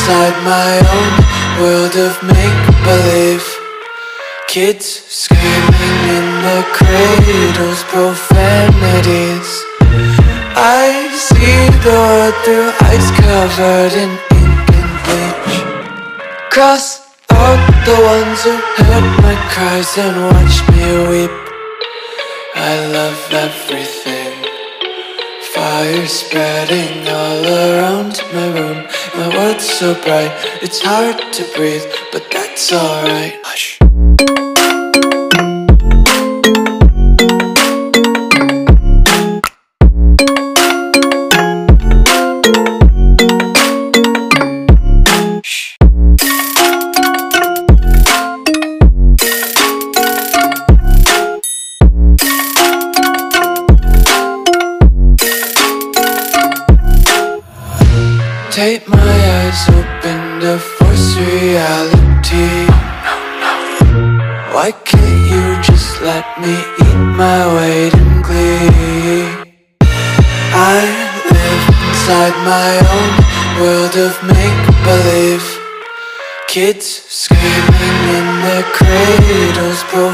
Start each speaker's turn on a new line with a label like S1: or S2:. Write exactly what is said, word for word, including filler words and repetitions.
S1: inside my own world of make-believe. Kids screaming in their cradles, profanities. I see the world through ice covered in ink and bleach. Cross out the ones who heard my cries and watched me weep. I love everything. Fire spreading all around my room. My world's so bright, it's hard to breathe, but that's alright. Hush. Take my eyes open to force reality. Why can't you just let me eat my weight in glee? I live inside my own world of make-believe. Kids screaming in their cradles,